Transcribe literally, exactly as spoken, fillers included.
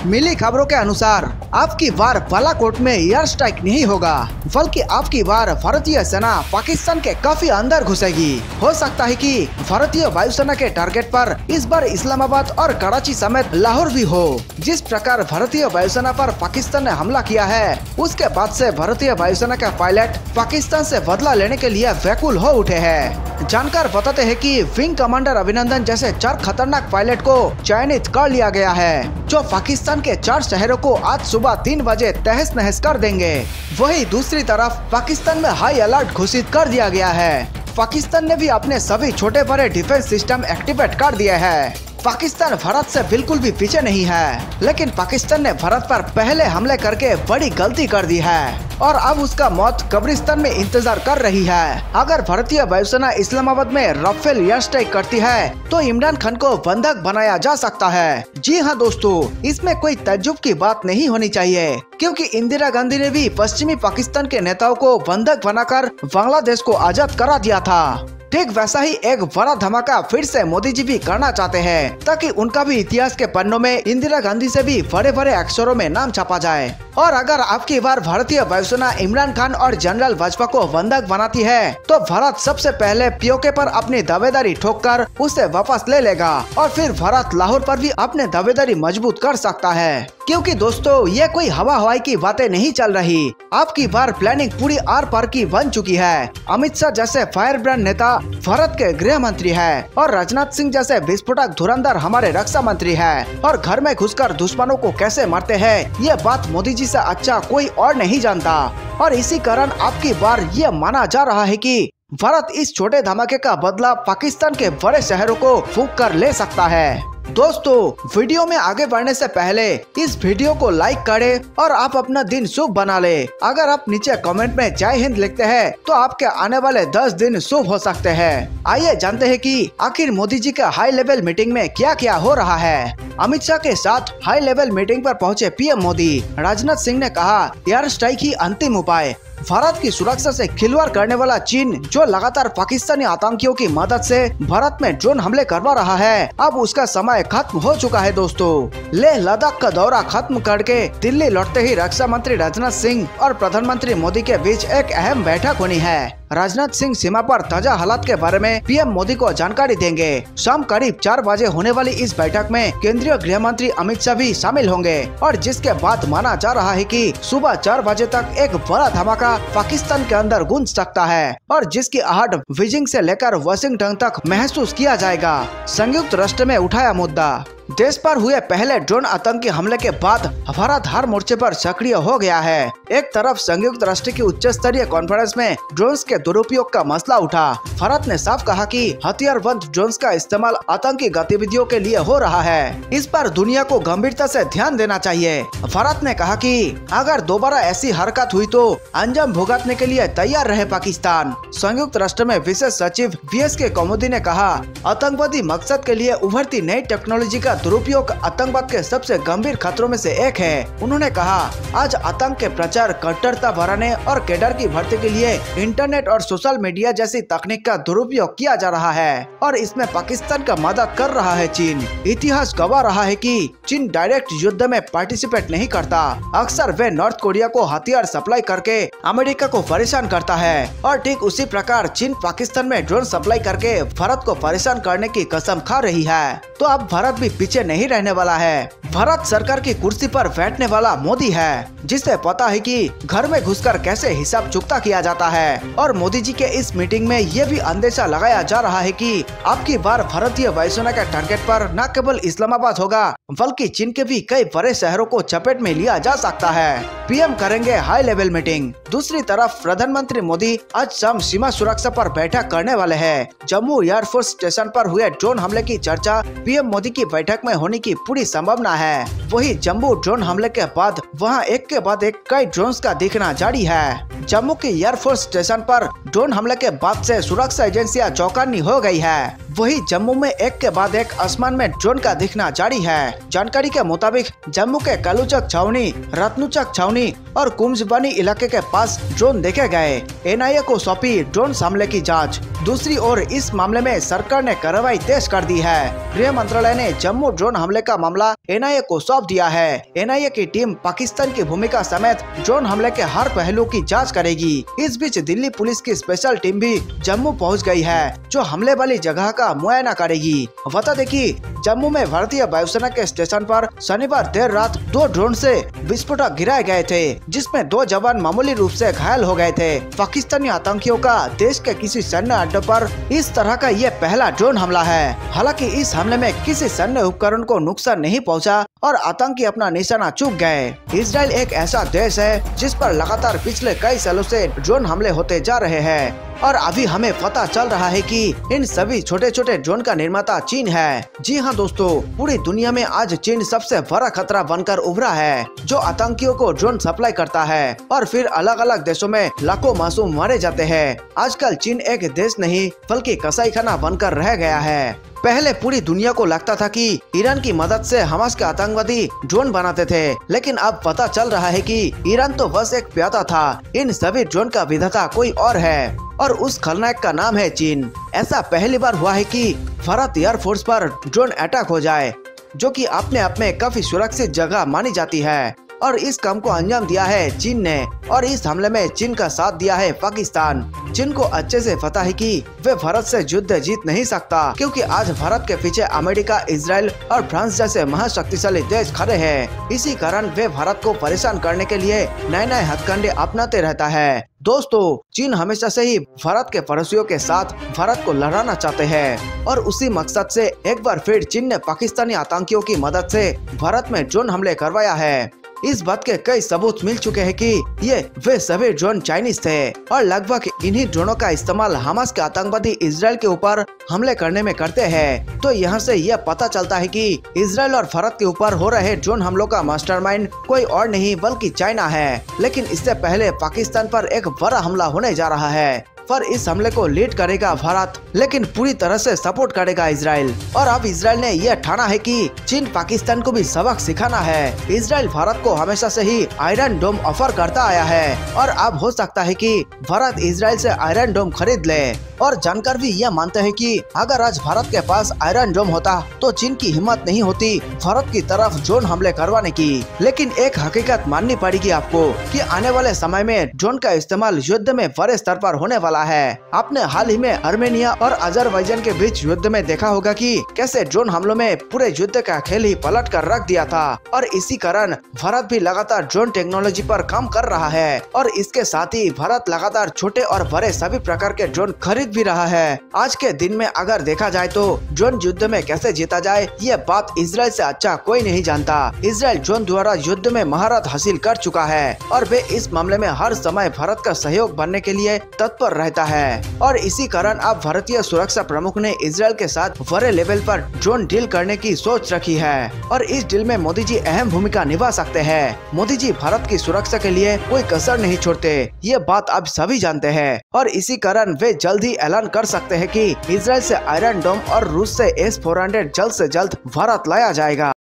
मिली खबरों के अनुसार आपकी बार बालाकोट में एयर स्ट्राइक नहीं होगा, बल्कि आपकी बार भारतीय सेना पाकिस्तान के काफी अंदर घुसेगी। हो सकता है कि भारतीय वायुसेना के टारगेट पर इस बार इस्लामाबाद और कराची समेत लाहौर भी हो। जिस प्रकार भारतीय वायुसेना पर पाकिस्तान ने हमला किया है, उसके बाद से भारतीय वायुसेना के पायलट पाकिस्तान से बदला लेने के लिए व्याकुल हो उठे हैं। जानकार बताते हैं कि विंग कमांडर अभिनंदन जैसे चार खतरनाक पायलट को चयनित कर लिया गया है, जो पाकिस्तान के चार शहरों को आज सुबह तीन बजे तहस नहस कर देंगे। वहीं दूसरी तरफ पाकिस्तान में हाई अलर्ट घोषित कर दिया गया है। पाकिस्तान ने भी अपने सभी छोटे बड़े डिफेंस सिस्टम एक्टिवेट कर दिए हैं। पाकिस्तान भारत से बिल्कुल भी पीछे नहीं है, लेकिन पाकिस्तान ने भारत पर पहले हमले करके बड़ी गलती कर दी है और अब उसका मौत कब्रिस्तान में इंतजार कर रही है। अगर भारतीय वायुसेना इस्लामाबाद में राफेल एयर स्ट्राइक करती है तो इमरान खान को बंधक बनाया जा सकता है। जी हाँ दोस्तों, इसमें कोई तज्जुब की बात नहीं होनी चाहिए, क्योंकि इंदिरा गांधी ने भी पश्चिमी पाकिस्तान के नेताओं को बंधक बनाकर बांग्लादेश को आजाद करा दिया था। ठीक वैसा ही एक बड़ा धमाका फिर से मोदी जी भी करना चाहते हैं, ताकि उनका भी इतिहास के पन्नों में इंदिरा गांधी से भी बड़े बड़े अक्षरों में नाम छापा जाए। और अगर आपकी बार भारतीय वायुसेना इमरान खान और जनरल वाजपेयी को बंधक बनाती है, तो भारत सबसे पहले पीओके पर अपनी दावेदारी ठोक कर उसे वापस ले लेगा और फिर भारत लाहौर पर भी अपने दावेदारी मजबूत कर सकता है। क्योंकि दोस्तों, ये कोई हवा हवाई की बातें नहीं चल रही। आपकी बार प्लानिंग पूरी आर पार की बन चुकी है। अमित शाह जैसे फायर ब्रांड नेता भारत के गृह मंत्री है और राजनाथ सिंह जैसे विस्फोटक धुरंधर हमारे रक्षा मंत्री है, और घर में घुसकर दुश्मनों को कैसे मारते हैं, ये बात मोदी जी से अच्छा कोई और नहीं जानता। और इसी कारण आपकी बार ये माना जा रहा है कि भारत इस छोटे धमाके का बदला पाकिस्तान के बड़े शहरों को फूंक कर ले सकता है। दोस्तों, वीडियो में आगे बढ़ने से पहले इस वीडियो को लाइक करें और आप अपना दिन शुभ बना ले। अगर आप नीचे कमेंट में जय हिंद लिखते हैं तो आपके आने वाले दस दिन शुभ हो सकते हैं। आइए जानते हैं कि आखिर मोदी जी का हाई लेवल मीटिंग में क्या क्या हो रहा है। अमित शाह के साथ हाई लेवल मीटिंग पर पहुंचे पीएम मोदी। राजनाथ सिंह ने कहा, एयर स्ट्राइक ही अंतिम उपाय। भारत की सुरक्षा से खिलवाड़ करने वाला चीन, जो लगातार पाकिस्तानी आतंकियों की मदद से भारत में ड्रोन हमले करवा रहा है, अब उसका समय खत्म हो चुका है। दोस्तों, लेह लद्दाख का दौरा खत्म करके दिल्ली लौटते ही रक्षा मंत्री राजनाथ सिंह और प्रधानमंत्री मोदी के बीच एक अहम बैठक होनी है। राजनाथ सिंह सीमा पर ताजा हालात के बारे में पीएम मोदी को जानकारी देंगे। शाम करीब चार बजे होने वाली इस बैठक में केंद्रीय गृह मंत्री अमित शाह भी शामिल होंगे, और जिसके बाद माना जा रहा है कि सुबह चार बजे तक एक बड़ा धमाका पाकिस्तान के अंदर गूंज सकता है, और जिसकी आहट बीजिंग से लेकर वाशिंगटन तक महसूस किया जाएगा। संयुक्त राष्ट्र में उठाया मुद्दा। देश पर हुए पहले ड्रोन आतंकी हमले के बाद भारत हर मोर्चे पर सक्रिय हो गया है। एक तरफ संयुक्त राष्ट्र की उच्च स्तरीय कॉन्फ्रेंस में ड्रोन्स के दुरुपयोग का मसला उठा। भारत ने साफ कहा कि हथियारबंद ड्रोन्स का इस्तेमाल आतंकी गतिविधियों के लिए हो रहा है। इस पर दुनिया को गंभीरता से ध्यान देना चाहिए। भारत ने कहा कि अगर दोबारा ऐसी हरकत हुई तो अंजाम भुगतने के लिए तैयार रहे पाकिस्तान। संयुक्त राष्ट्र में विशेष सचिव वी एस के कौमुदी ने कहा, आतंकवादी मकसद के लिए उभरती नई टेक्नोलॉजी का दुरुपयोग आतंकवाद के सबसे गंभीर खतरों में से एक है। उन्होंने कहा, आज आतंक के प्रचार, कट्टरता बढ़ाने और कैडर की भर्ती के लिए इंटरनेट और सोशल मीडिया जैसी तकनीक का दुरुपयोग किया जा रहा है, और इसमें पाकिस्तान का मदद कर रहा है चीन। इतिहास गवाह रहा है कि चीन डायरेक्ट युद्ध में पार्टिसिपेट नहीं करता। अक्सर वे नॉर्थ कोरिया को हथियार सप्लाई करके अमेरिका को परेशान करता है, और ठीक उसी प्रकार चीन पाकिस्तान में ड्रोन सप्लाई करके भारत को परेशान करने की कसम खा रही है। तो अब भारत भी पीछे नहीं रहने वाला है। भारत सरकार की कुर्सी पर बैठने वाला मोदी है, जिसे पता है कि घर में घुसकर कैसे हिसाब चुकता किया जाता है। और मोदी जी के इस मीटिंग में ये भी अंदेशा लगाया जा रहा है कि आपकी बार भारतीय वायुसेना के टारगेट पर न केवल इस्लामाबाद होगा, बल्कि चीन के भी कई बड़े शहरों को चपेट में लिया जा सकता है। पीएम करेंगे हाई लेवल मीटिंग। दूसरी तरफ प्रधानमंत्री मोदी आज शाम सीमा सुरक्षा पर बैठक करने वाले हैं। जम्मू एयरफोर्स स्टेशन पर हुए ड्रोन हमले की चर्चा पीएम मोदी की बैठक में होने की पूरी संभावना है। वही जम्मू ड्रोन हमले के बाद वहां एक के बाद एक कई ड्रोन्स का दिखना जारी है। जम्मू के एयरफोर्स स्टेशन पर ड्रोन हमले के बाद से सुरक्षा एजेंसियां चौकन्नी हो गई है। वही जम्मू में एक के बाद एक आसमान में ड्रोन का दिखना जारी है। जानकारी के मुताबिक जम्मू के कालूचक छावनी, रत्नुचक छावनी और कुम्जबानी इलाके के पास ड्रोन देखे गए। एन आई ए को सौंपी ड्रोन हमले की जांच। दूसरी ओर इस मामले में सरकार ने कार्रवाई तेज कर दी है। गृह मंत्रालय ने जम्मू ड्रोन हमले का मामला एन आई ए को सौंप दिया है। एन आई ए की टीम पाकिस्तान की भूमिका समेत ड्रोन हमले के हर पहलू की जांच करेगी। इस बीच दिल्ली पुलिस की स्पेशल टीम भी जम्मू पहुंच गई है, जो हमले वाली जगह का मुआयना करेगी। बता दें कि जम्मू में भारतीय वायुसेना के स्टेशन पर शनिवार देर रात दो ड्रोन से विस्फोटक गिराए गए थे, जिसमें दो जवान मामूली रूप से घायल हो गए थे। पाकिस्तानी आतंकियों का देश के किसी सैन्य अड्डे पर इस तरह का ये पहला ड्रोन हमला है। हालांकि इस हमले में किसी सैन्य उपकरण को नुकसान नहीं पहुंचा और आतंकी अपना निशाना चूक गए। इजराइल एक ऐसा देश है जिस पर लगातार पिछले कई सालों से ड्रोन हमले होते जा रहे हैं और अभी हमें पता चल रहा है कि इन सभी छोटे छोटे ड्रोन का निर्माता चीन है। जी हाँ दोस्तों, पूरी दुनिया में आज चीन सबसे बड़ा खतरा बनकर उभरा है, जो आतंकियों को ड्रोन सप्लाई करता है और फिर अलग अलग देशों में लाखों मासूम मारे जाते हैं। आजकल चीन एक देश नहीं बल्कि कसाईखाना बनकर रह गया है। पहले पूरी दुनिया को लगता था कि ईरान की मदद से हमास के आतंकवादी ड्रोन बनाते थे, लेकिन अब पता चल रहा है कि ईरान तो बस एक प्यादा था। इन सभी ड्रोन का विधाता कोई और है और उस खलनायक का नाम है चीन। ऐसा पहली बार हुआ है कि भारत एयरफोर्स पर ड्रोन अटैक हो जाए, जो कि अपने आप में काफी सुरक्षित जगह मानी जाती है, और इस काम को अंजाम दिया है चीन ने। और इस हमले में चीन का साथ दिया है पाकिस्तान। चीन को अच्छे से पता है कि वे भारत से युद्ध जीत नहीं सकता, क्योंकि आज भारत के पीछे अमेरिका, इजराइल और फ्रांस जैसे महाशक्तिशाली देश खड़े हैं। इसी कारण वे भारत को परेशान करने के लिए नए नए हथकंडे अपनाते रहता है। दोस्तों, चीन हमेशा से ही भारत के पड़ोसियों के साथ भारत को लड़ाना चाहते हैं और उसी मकसद से एक बार फिर चीन ने पाकिस्तानी आतंकियों की मदद से भारत में ड्रोन हमले करवाया है। इस बात के कई सबूत मिल चुके हैं कि ये वे सभी ड्रोन चाइनीज थे और लगभग इन्हीं ड्रोनों का इस्तेमाल हमास के आतंकवादी इजराइल के ऊपर हमले करने में करते हैं। तो यहाँ से यह पता चलता है कि इजराइल और भारत के ऊपर हो रहे ड्रोन हमलों का मास्टरमाइंड कोई और नहीं बल्कि चाइना है। लेकिन इससे पहले पाकिस्तान पर एक बड़ा हमला होने जा रहा है, पर इस हमले को लीड करेगा भारत, लेकिन पूरी तरह से सपोर्ट करेगा इजराइल। और अब इजराइल ने यह ठाना है कि चीन पाकिस्तान को भी सबक सिखाना है। इजराइल भारत को हमेशा से ही आयरन डोम ऑफर करता आया है और अब हो सकता है कि भारत इजराइल से आयरन डोम खरीद ले। और जानकार भी यह मानते हैं कि अगर आज भारत के पास आयरन डोम होता तो चीन की हिम्मत नहीं होती भारत की तरफ ड्रोन हमले करवाने की। लेकिन एक हकीकत माननी पड़ेगी आपको कि आने वाले समय में ड्रोन का इस्तेमाल युद्ध में बड़े स्तर पर होने वाला है। आपने हाल ही में आर्मेनिया और अजरबैजान के बीच युद्ध में देखा होगा कि कैसे ड्रोन हमलों में पूरे युद्ध का खेल ही पलट कर रख दिया था और इसी कारण भारत भी लगातार ड्रोन टेक्नोलॉजी पर काम कर रहा है और इसके साथ ही भारत लगातार छोटे और बड़े सभी प्रकार के ड्रोन खरीद भी रहा है। आज के दिन में अगर देखा जाए तो ड्रोन युद्ध में कैसे जीता जाए ये बात इजराइल से अच्छा कोई नहीं जानता। इजराइल ड्रोन द्वारा युद्ध में महारत हासिल कर चुका है और वे इस मामले में हर समय भारत का सहयोग बनने के लिए तत्पर रहता है और इसी कारण अब भारतीय सुरक्षा प्रमुख ने इजराइल के साथ बड़े लेवल पर ड्रोन डील करने की सोच रखी है और इस डील में मोदी जी अहम भूमिका निभा सकते हैं। मोदी जी भारत की सुरक्षा के लिए कोई कसर नहीं छोड़ते, ये बात अब सभी जानते हैं और इसी कारण वे जल्द ही ऐलान कर सकते हैं कि इजराइल से आयरन डोम और रूस से एस फोर हंड्रेड जल्द से जल्द भारत लाया जाएगा।